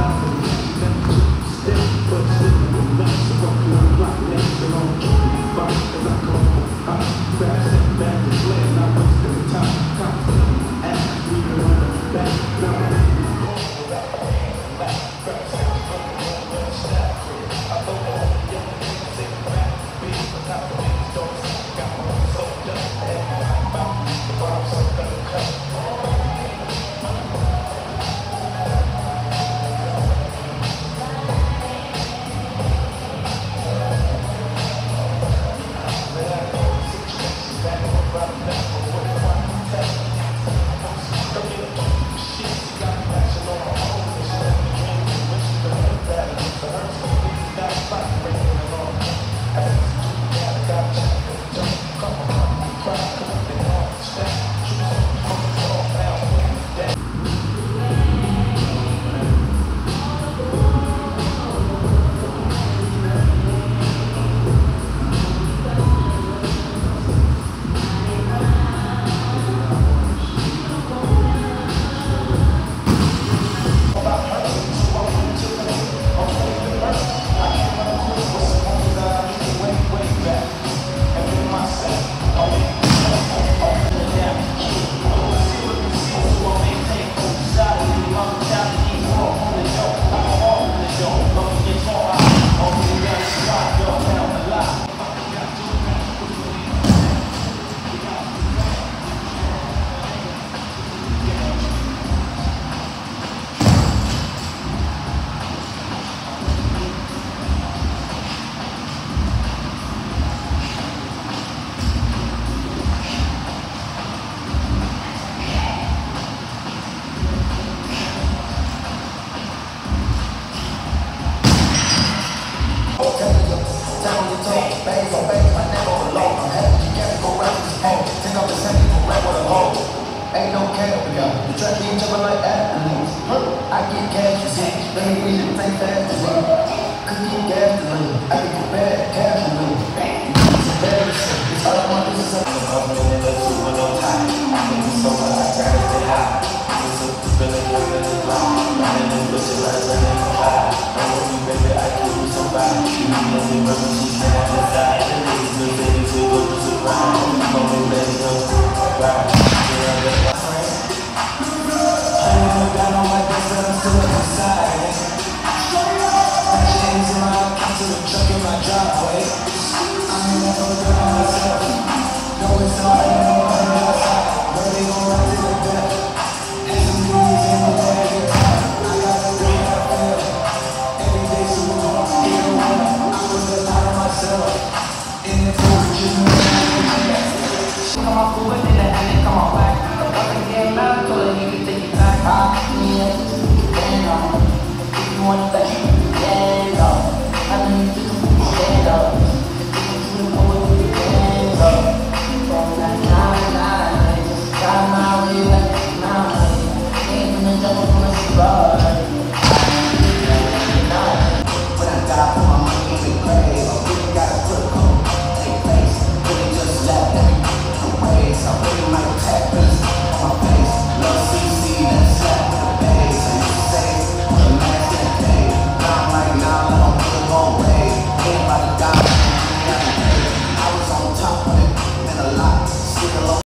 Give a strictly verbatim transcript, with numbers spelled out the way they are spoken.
Ain't no cap, the track ain't jumping like athletes. I get cash, you see, they ain't really think fast as me. Cookie gasoline, I can get bad casually. It's embarrassing, it's all I want to do is something. I'm in the two with no time. I'm in the sofa, I try to stay high. It's a feeling, you're really blind. I'm in this bitch, like running the fire. I want you, baby, I can do somebody. You know me, brother, she's on the side. And it's the thing to go to surprise.